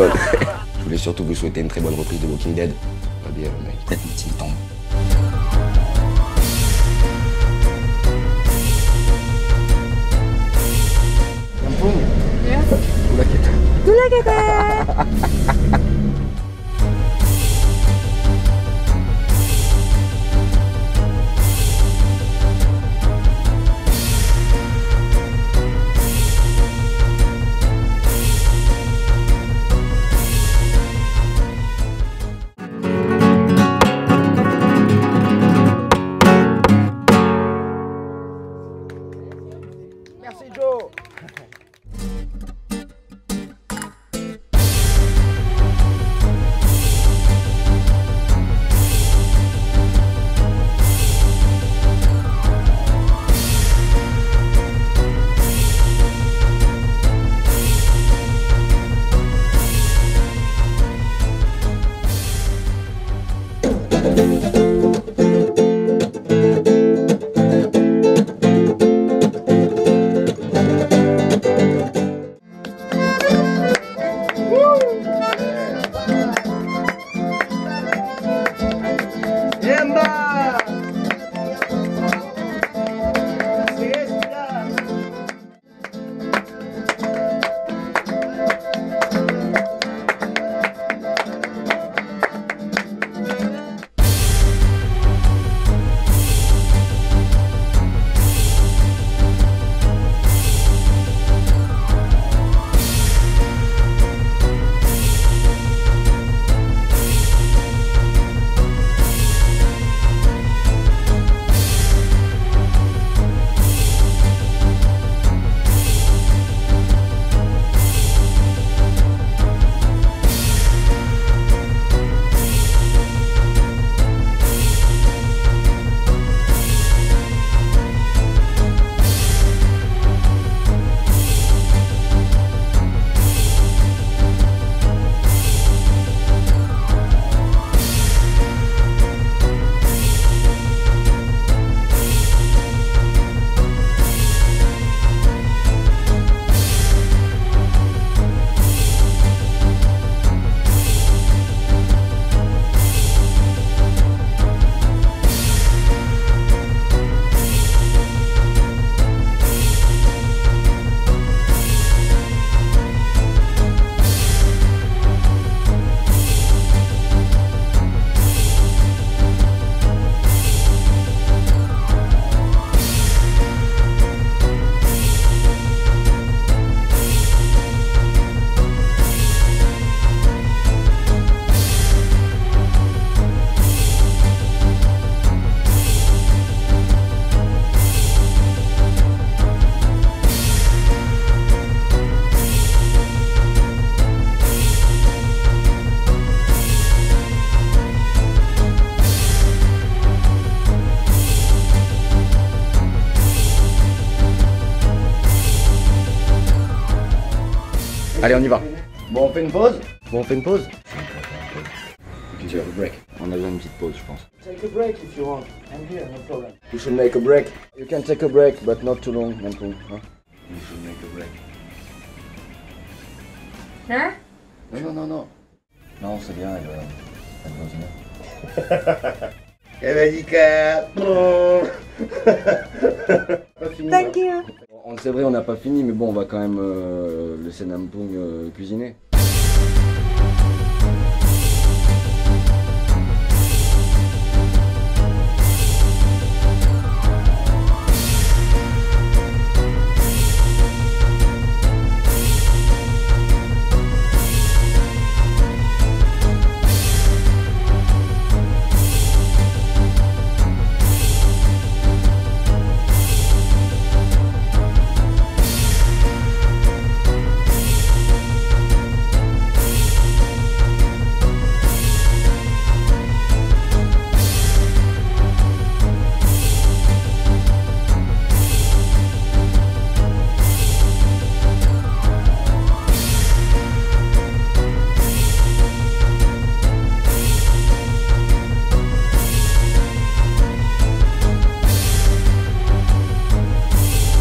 déconne. Je voulais surtout vous souhaiter une très bonne reprise de Walking Dead. Pas bien, mec. Peut-être une petite tombe. Merci Joe. Allez, on y va. Bon, on fait une pause. Tu veux break. On a besoin d'une petite pause, je pense. Take a break if you want. I'm here, no problem. You should make a break. You can take a break, but not too long, Nanpong. Huh? You should make a break. Hein? Non. Non, c'est bien, elle va venir. Thank you. C'est vrai, on n'a pas fini, mais bon, on va quand même laisser Nanpong cuisiner.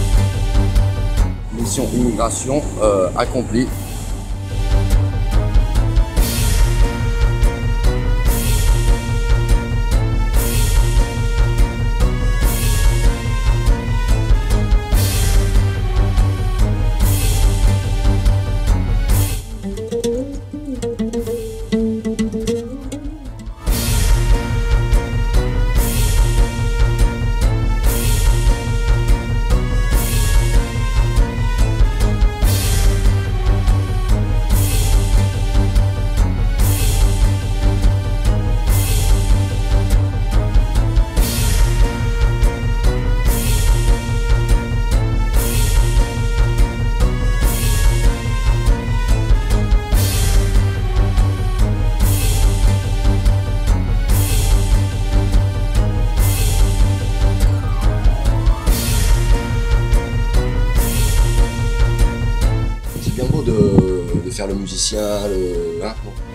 Mission immigration accomplie. le musicien, le... hein, bon.